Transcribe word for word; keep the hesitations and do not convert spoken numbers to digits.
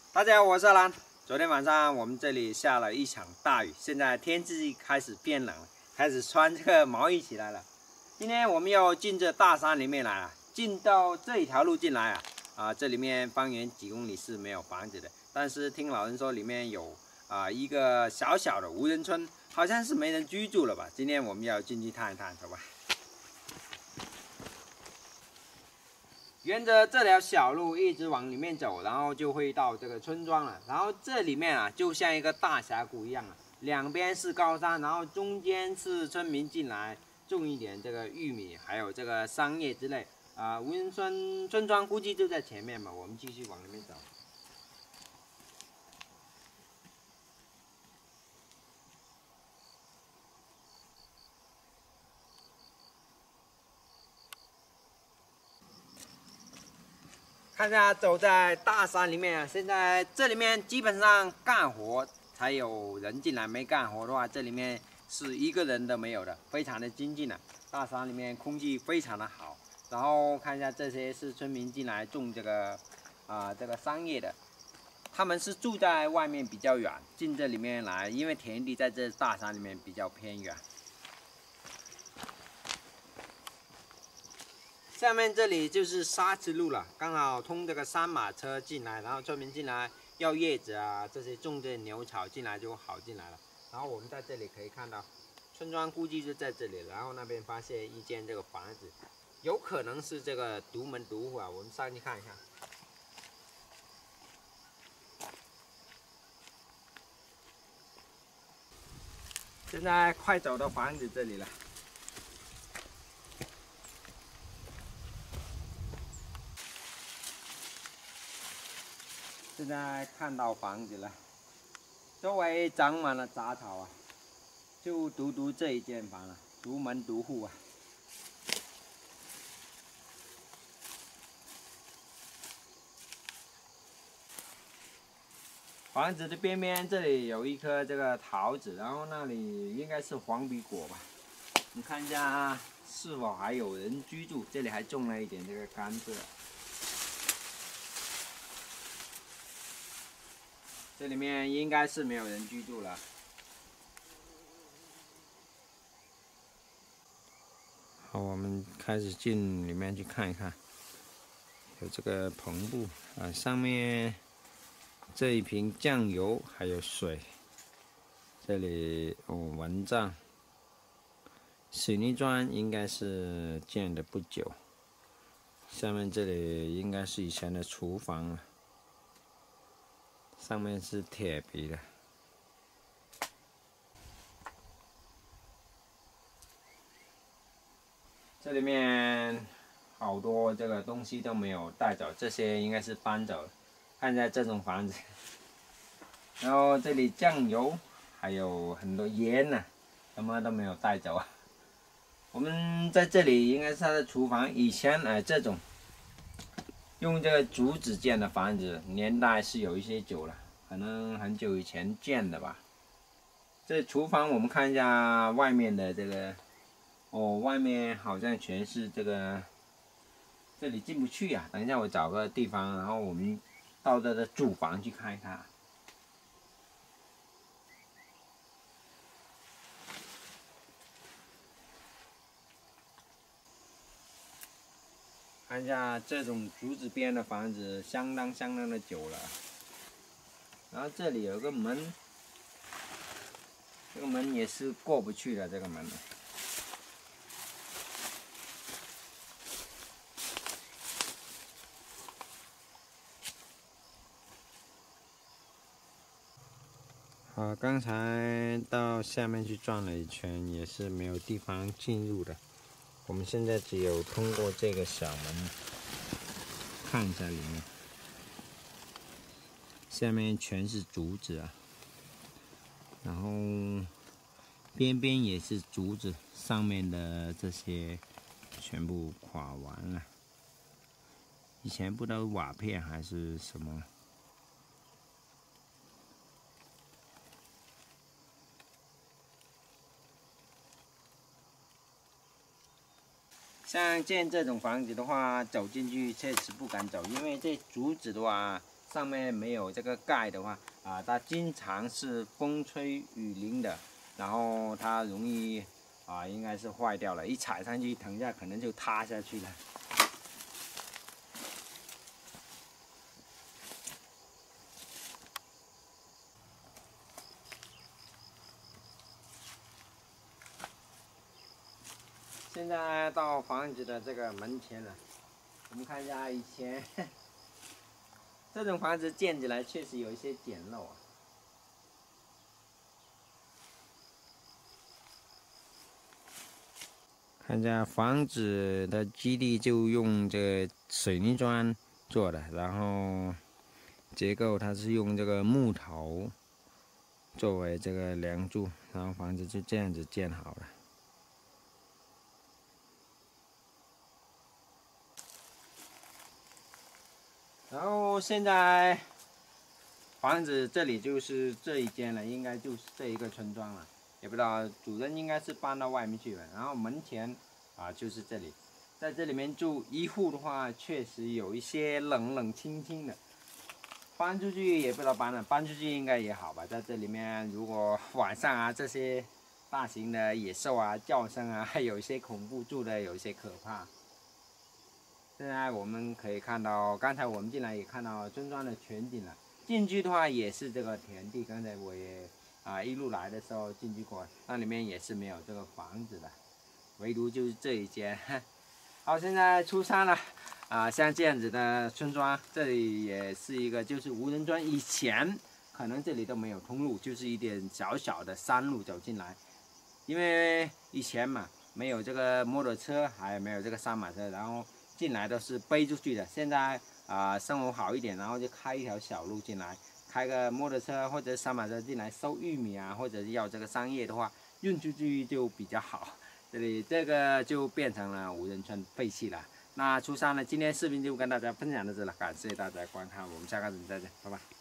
大家好，我是阿兰。昨天晚上我们这里下了一场大雨，现在天气开始变冷了，开始穿这个毛衣起来了。今天我们要进这大山里面来了，进到这一条路进来啊啊，这里面方圆几公里是没有房子的，但是听老人说里面有啊一个小小的无人村，好像是没人居住了吧？今天我们要进去探一探，走吧。 沿着这条小路一直往里面走，然后就会到这个村庄了。然后这里面啊，就像一个大峡谷一样啊，两边是高山，然后中间是村民进来种一点这个玉米，还有这个桑叶之类啊。无人村村庄估计就在前面嘛，我们继续往里面走。 看一下，走在大山里面啊，现在这里面基本上干活才有人进来，没干活的话，这里面是一个人都没有的，非常的静静啊。大山里面空气非常的好，然后看一下这些是村民进来种这个啊、呃、这个桑叶的，他们是住在外面比较远，进这里面来，因为田地在这大山里面比较偏远。 下面这里就是沙池路了，刚好通这个三马车进来，然后村民进来要叶子啊，这些种这牛草进来就好进来了。然后我们在这里可以看到，村庄估计就在这里，然后那边发现一间这个房子，有可能是这个独门独户啊，我们上去看一下。现在快走到房子这里了。 现在看到房子了，周围长满了杂草啊，就独独这一间房了，独门独户啊。房子的边边这里有一棵这个桃子，然后那里应该是黄皮果吧。你看一下是否还有人居住，这里还种了一点这个甘蔗。 这里面应该是没有人居住了。好，我们开始进里面去看一看。有这个篷布啊，上面这一瓶酱油还有水。这里哦，蚊帐。水泥砖应该是建的不久。下面这里应该是以前的厨房了。 上面是铁皮的，这里面好多这个东西都没有带走，这些应该是搬走了。看一下这种房子，然后这里酱油还有很多盐呢、啊，什么都没有带走啊。我们在这里应该是他的厨房，以前哎、呃、这种用这个竹子建的房子，年代是有一些久了。 可能很久以前建的吧。这厨房我们看一下外面的这个，哦，外面好像全是这个，这里进不去呀、啊。等一下我找个地方，然后我们到这个主房去看一看。看一下这种竹子编的房子，相当相当的久了。 然后这里有个门，这个门也是过不去的。这个门，好，刚才到下面去转了一圈，也是没有地方进入的。我们现在只有通过这个小门看一下里面。 下面全是竹子啊，然后边边也是竹子，上面的这些全部垮完了。以前不知道瓦片还是什么。像建这种房子的话，走进去确实不敢走，因为这竹子的话， 上面没有这个盖的话，啊，它经常是风吹雨淋的，然后它容易啊，应该是坏掉了，一踩上去，等一下可能就塌下去了。现在到房子的这个门前了，我们看一下以前这种房子建起来确实有一些简陋啊。看一下房子的基地就用这个水泥砖做的，然后结构它是用这个木头作为这个梁柱，然后房子就这样子建好了。然后现在房子这里就是这一间了，应该就是这一个村庄了，也不知道主人应该是搬到外面去了。然后门前啊就是这里，在这里面住一户的话，确实有一些冷冷清清的。搬出去也不知道搬了，搬出去应该也好吧。在这里面，如果晚上啊这些大型的野兽啊叫声啊，还有一些恐怖，住的有一些可怕。现在我们可以看到，刚才我们进来也看到村庄的全景了。进去的话也是这个田地，刚才我也啊一路来的时候进去过，那里面也是没有这个房子的，唯独就是这一间。好，现在出山了啊，像这样子的村庄，这里也是一个就是无人村。以前可能这里都没有通路，就是一点小小的山路走进来，因为以前嘛没有这个摩托车，还没有这个三马车，然后进来都是背出去的。现在啊、呃、生活好一点，然后就开一条小路进来，开个摩托车或者三马车进来收玉米啊，或者是要这个商业的话，运出去就比较好。这里这个就变成了无人村，废弃了。那初三呢，今天视频就跟大家分享到这了，感谢大家观看，我们下个视频再见，拜拜。